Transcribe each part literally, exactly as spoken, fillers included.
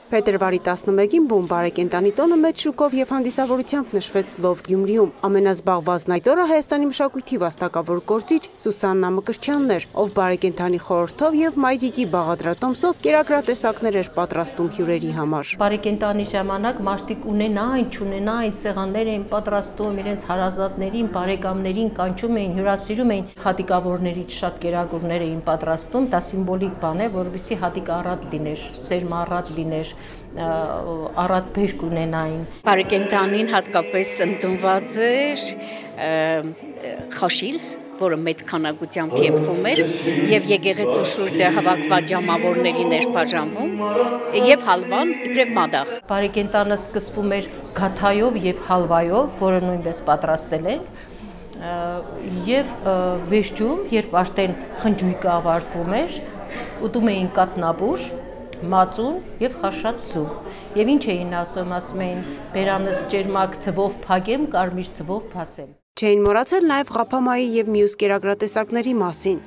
Փետրվարի տասնմեկին բուն բարեկենդանի տոնը մեծ շուկով և հանդիսավորությամբ նշվեց Լոֆթ Գյումրիում։ Ամենազբաղվածն այդ օրը Հայաստանի մշակույթի վաստակավոր գործիչ Սուսաննա Մկրտչյանն էր, ով բարեկենդանի խորհրդով և մայրիկի բաղադրատոմսով կերակրատեսակներ էր պատրաստում հյուրերի համար։ Բարեկենդանի ժամանակ մարդիկ ունենային, չունենային սեղաններ էին պատրաստում, իրենց հարազատներին, բարեկամներին կանչում էին, հյուրասիրում էին, հատիկավորներից շատ կերակուրներ էին պատրաստում, դա սիմվոլիկ բան է, որովհետեւ հատիկը առատ լիներ, սերմը առատ լիներ, առատ բերք ունենային։ Բարեկենդանին հատկապես ընդունված էր խաշիլ, որը մեծ քանակությամբ եփվում էր, եւ եկեղեցու շուրջը հավաքված ջամավորներին էր բաժանվում, եւ հալվան իբրև մադաղ։ Բարեկենդանը սկսվում էր գաթայով եւ հալվայով, որը նույնպես պատրաստել ենք, եւ վերջում, երբ արդեն խնջույկը ավարտվում էր, ուտում էին կատնաբուր, մածուն եւ խաշած ձու։ Եվ ինչ էին ասում, ասում էին բերանս ջերմակ ձվով փակեմ, կարմիր ձվով բացեմ։ Չէին մոռացել նաեւ ղափամայի եւ մյուս կերակրատեսակների մասին։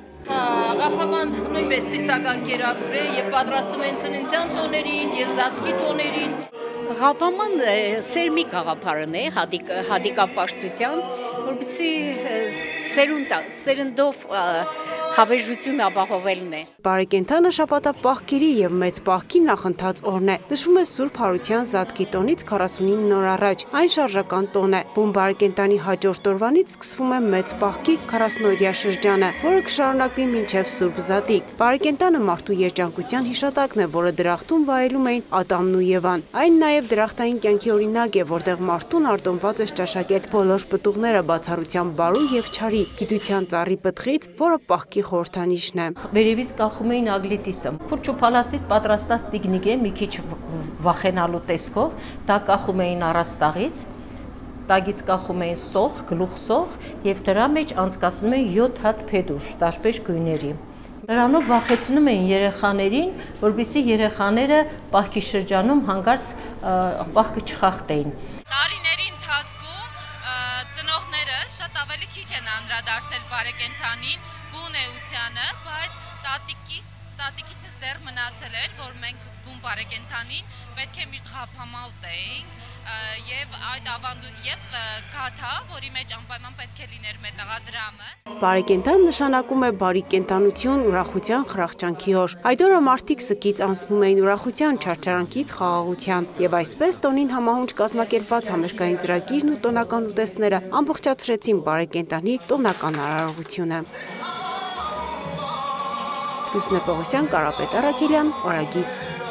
Ղափաման նույնպես ծիսական կերակուր է եւ պատրաստում են ծննդյան տոներին, եզատքի տոներին։ Ղափաման սերմի գաղափարն է, հատիկապաշտության, որովհետեւ սերունդ սերնդով հավերժություն ապահովելն է։ Բարեկենդանը շաբաթապահքերի եւ մեծ պահքի նախընթաց օրն է։ Նշվում է Սուրբ Հարության Զատկի տոնից քառասունինը օր առաջ։ Այն շարժական տոն է։ Բուն բարեկենդանի հաջորդ օրվանից սկսվում է մեծ պահքի քառասունօրյա շրջանը, որը կշարունակվի մինչև Սուրբ Զատիկ։ Բարեկենդանը մարդու երջանկության հիշատակն է, որը դրախտում վայելում էին Ադամն ու Եվան։ Այն նաեւ դրախտային կյանքի օրինակ է, որտեղ մարդուն արտոնված է ճաշակել բոլոր պտուղները բացառությամբ բարու եւ չարի, գիտության ծառի պտղից, որը պահքի խորհրդանիշն է։ Վերևից կախում էին ագլետիսը։ Քուրջուփալասից պատրաստած տիկնիկ է, մի քիչ վախենալու տեսքով, դա կախում էին առաստաղից, տագից կախում էին սող, գլուխսող եւ դրա մեջ անցկացնում էին յոթ հատ փեդուր, տարբեր գույների։ Դրանով վախեցնում էին երեխաներին, որովհետեւ երեխաները պահքի շրջանում հանկարծ պահքը չխախտեին։ Տարիների ընթացքում ծնողները շատ ավելի քիչ են անդրադարձել բարեկենդանին, բուն էությանը, բայց տատիկիս տատիկիցս դեռ մնացել էր, որ մենք բուն բարեկենդանին պետք է միշտ ղափամա ուտեինք եւ այդ ավանդու եւ գաթա, որի մեջ անպայման պետք է լիներ մետաղադրամը։ Բարեկենդան նշանակում է բարի կենդանություն, ուրախության, խրախճանքի օր։ Այդ օրը մարդիկ սկից անցնում էին ուրախության, չարչարանքից խաղաղության եւ այսպես տոնին համահունչ կազմակերպված համերգային ծրագիրն ու տոնական ուտեստները ամբողջացրեցին բարեկենդանի տոնական արարողությունը։ Լուսնե Պողոսյան, Կարապետ Առաքելյան, Օրագիծ։